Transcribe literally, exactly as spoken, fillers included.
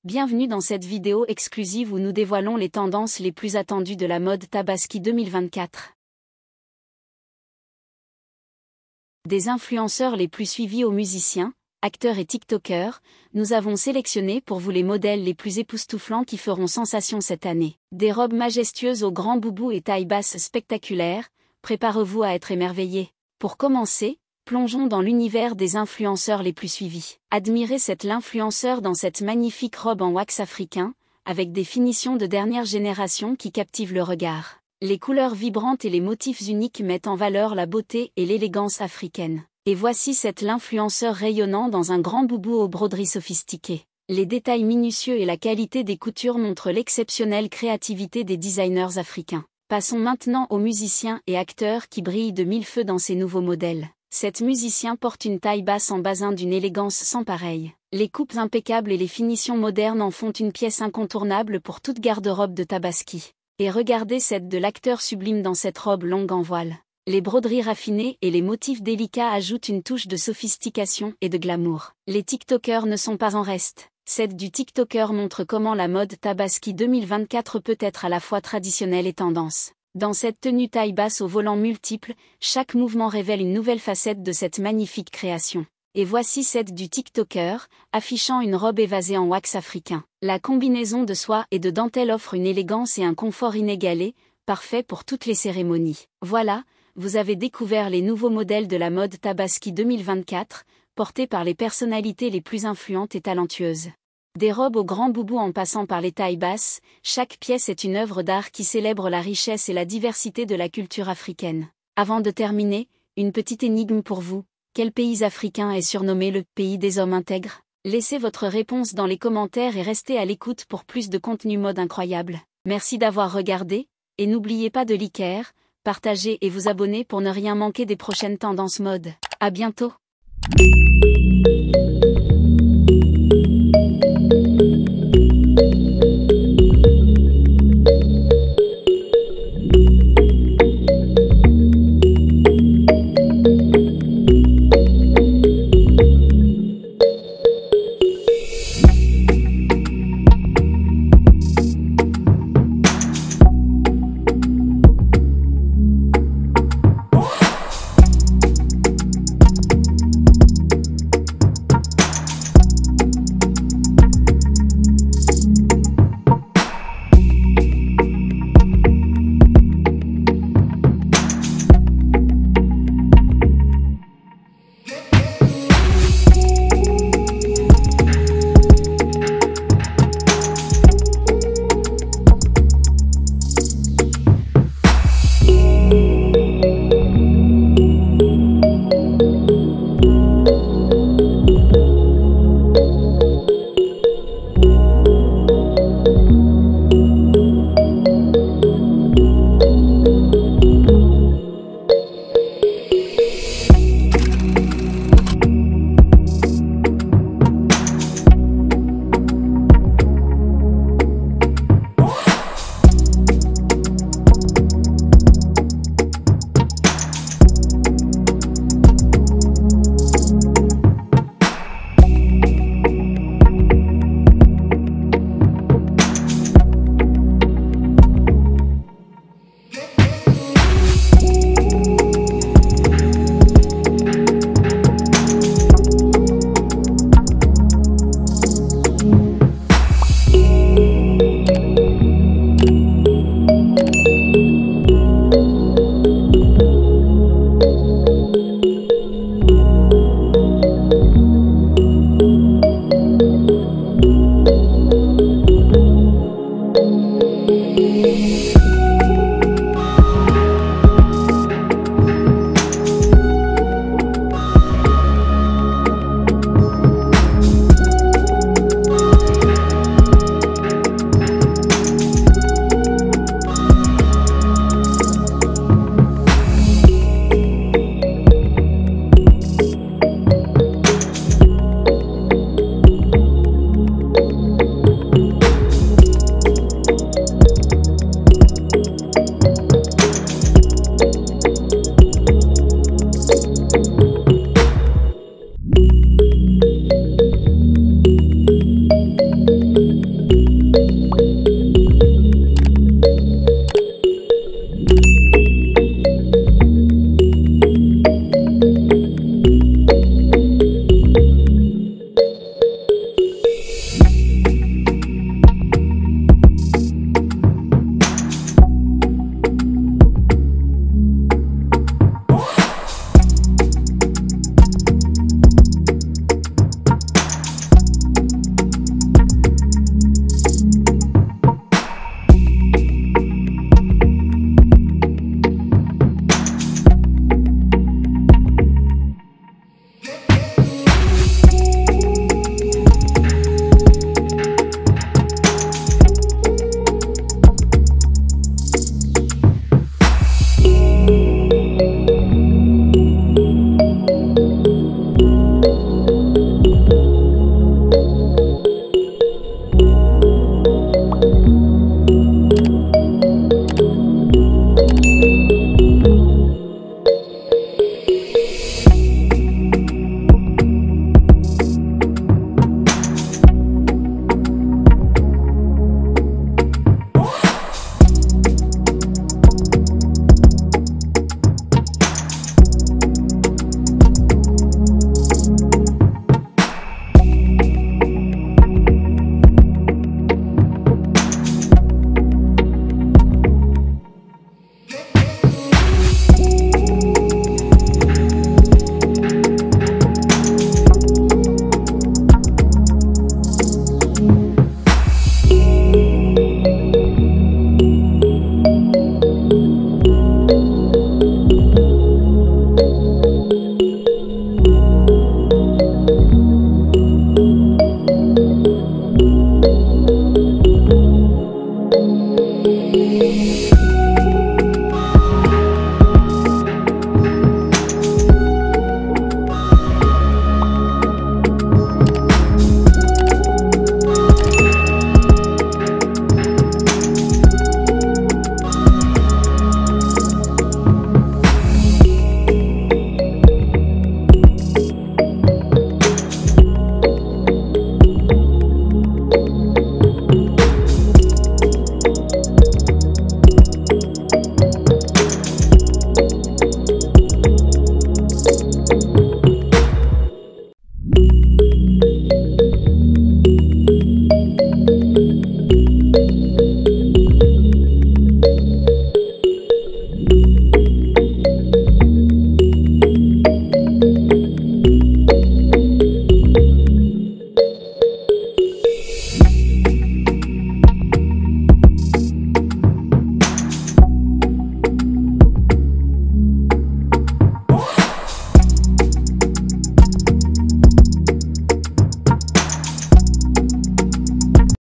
Bienvenue dans cette vidéo exclusive où nous dévoilons les tendances les plus attendues de la mode Tabaski deux mille vingt-quatre. Des influenceurs les plus suivis aux musiciens, acteurs et tiktokers, nous avons sélectionné pour vous les modèles les plus époustouflants qui feront sensation cette année. Des robes majestueuses aux grands boubous et tailles basses spectaculaires, préparez-vous à être émerveillés. Pour commencer, plongeons dans l'univers des influenceurs les plus suivis. Admirez cette l'influenceur dans cette magnifique robe en wax africain, avec des finitions de dernière génération qui captivent le regard. Les couleurs vibrantes et les motifs uniques mettent en valeur la beauté et l'élégance africaine. Et voici cette l'influenceur rayonnant dans un grand boubou aux broderies sophistiquées. Les détails minutieux et la qualité des coutures montrent l'exceptionnelle créativité des designers africains. Passons maintenant aux musiciens et acteurs qui brillent de mille feux dans ces nouveaux modèles. Cet musicien porte une taille basse en basin d'une élégance sans pareille. Les coupes impeccables et les finitions modernes en font une pièce incontournable pour toute garde-robe de Tabaski. Et regardez celle de l'acteur sublime dans cette robe longue en voile. Les broderies raffinées et les motifs délicats ajoutent une touche de sophistication et de glamour. Les tiktokers ne sont pas en reste. Celle du tiktoker montre comment la mode Tabaski deux mille vingt-quatre peut être à la fois traditionnelle et tendance. Dans cette tenue taille basse aux volants multiples, chaque mouvement révèle une nouvelle facette de cette magnifique création. Et voici celle du tiktoker, affichant une robe évasée en wax africain. La combinaison de soie et de dentelle offre une élégance et un confort inégalés, parfait pour toutes les cérémonies. Voilà, vous avez découvert les nouveaux modèles de la mode Tabaski deux mille vingt-quatre, portés par les personnalités les plus influentes et talentueuses. Des robes aux grands boubous en passant par les tailles basses, chaque pièce est une œuvre d'art qui célèbre la richesse et la diversité de la culture africaine. Avant de terminer, une petite énigme pour vous. Quel pays africain est surnommé le pays des hommes intègres? Laissez votre réponse dans les commentaires et restez à l'écoute pour plus de contenu mode incroyable. Merci d'avoir regardé, et n'oubliez pas de liker, partager et vous abonner pour ne rien manquer des prochaines tendances mode. À bientôt!